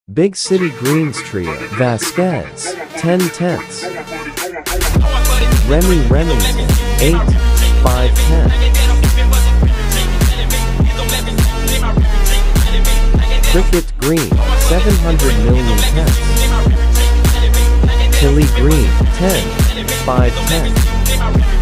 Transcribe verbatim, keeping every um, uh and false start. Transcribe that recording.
Big City Greens Trio, Vasquez, ten tenths. Remy Remington, eight, five, ten. Cricket Green, seven hundred million tenths. Tilly Green, ten, five, ten.